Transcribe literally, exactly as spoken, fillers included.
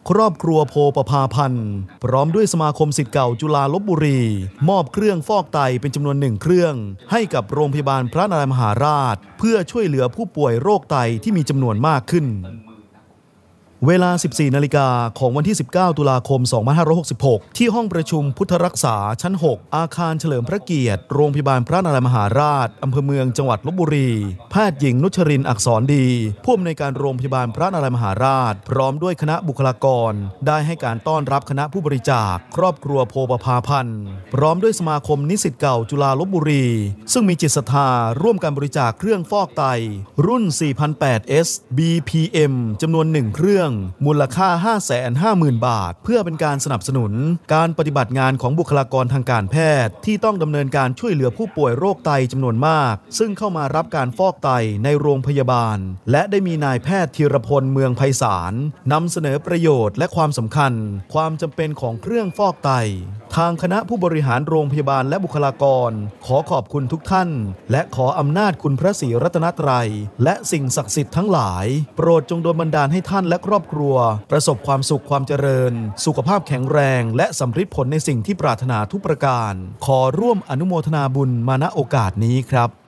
ครอบครัวโพประภาพันธ์พร้อมด้วยสมาคมศิษย์เก่าจุฬาลพบุรีมอบเครื่องฟอกไตเป็นจำนวนหนึ่งเครื่องให้กับโรงพยาบาลพระนารายมหาราชเพื่อช่วยเหลือผู้ป่วยโรคไตที่มีจำนวนมากขึ้นเวลา สิบสี่ นาฬิกาของวันที่ สิบเก้า ตุลาคม สองพันห้าร้อยหกสิบหก ที่ห้องประชุมพุทธรักษาชั้น หก อาคารเฉลิมพระเกียรติโรงพยาบาลพระนารายมหาราชอำเภอเมืองจังหวัดลพบุรีแพทย์หญิงนุชรินทร์อักษรดีผู้อำนวยการโรงพยาบาลพระนารายมหาราชพร้อมด้วยคณะบุคลากรได้ให้การต้อนรับคณะผู้บริจาคครอบครัวโพประภาพันธ์พร้อมด้วยสมาคมนิสิตเก่าจุฬาลพบุรีซึ่งมีจิตศรัทธาร่วมการบริจาคเครื่องฟอกไตรุ่น สี่พันแปด เอส บี พี เอ็ม จำนวนหนึ่งเครื่องมูลค่าห้าแสนห้าหมื่น บาทเพื่อเป็นการสนับสนุนการปฏิบัติงานของบุคลากรทางการแพทย์ที่ต้องดำเนินการช่วยเหลือผู้ป่วยโรคไตจำนวนมากซึ่งเข้ามารับการฟอกไตในโรงพยาบาลและได้มีนายแพทย์ธีรพลเมืองไพศาลนำเสนอประโยชน์และความสำคัญความจำเป็นของเครื่องฟอกไตทางคณะผู้บริหารโรงพยาบาลและบุคลากรขอขอบคุณทุกท่านและขออำนาจคุณพระศรีรัตนตรัยและสิ่งศักดิ์สิทธิ์ทั้งหลายโปรดจงโดนบันดาลให้ท่านและครอบครัวประสบความสุขความเจริญสุขภาพแข็งแรงและสำเร็จผลในสิ่งที่ปรารถนาทุกประการขอร่วมอนุโมทนาบุญมาณโอกาสนี้ครับ